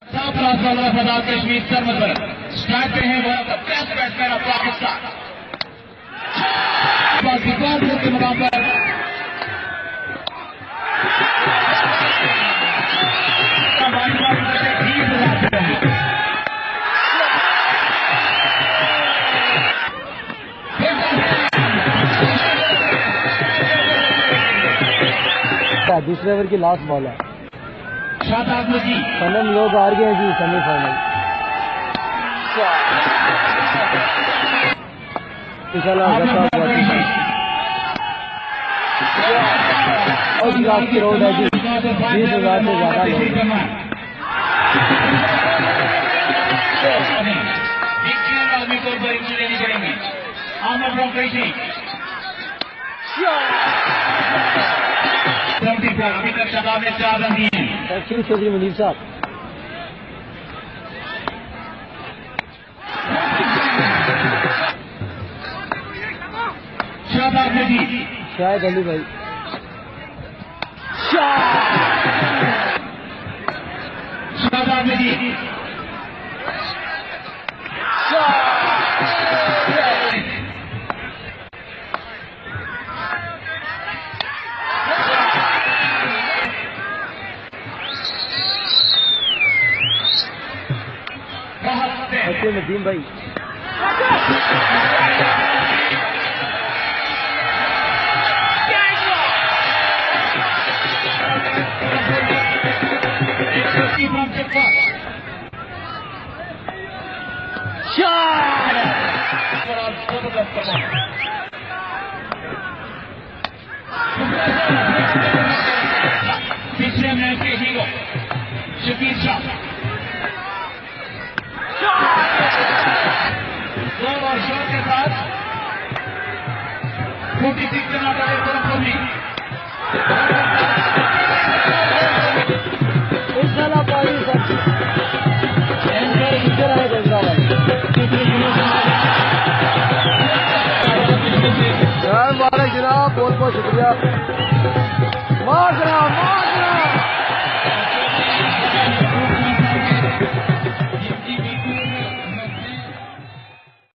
साफ राजवाला फदा कश्मीर सरमत पर स्ट्राइक पे है one of the best batsman of Pakistan. Record के मुकाम पर दूसरे ओवर की लास्ट बॉल है। शादाब जी सनम लोग हार गए जी सेमीफाइनल। की रोड है जी 20,000 से ज्यादा लेनी पड़ेंगी। आमद कैसी अभी तक शबाब ने 4 रन दिए हैं। चौधरी मुनीर साहब शाबाब जी शायद अली भाई शाबाब जी नदीम भाई पिछले मैच के हीरो शकीर शाह जोर और शोर के साथ 46 टमाटर एक तरफ को भी जनाब बहुत बहुत शुक्रिया।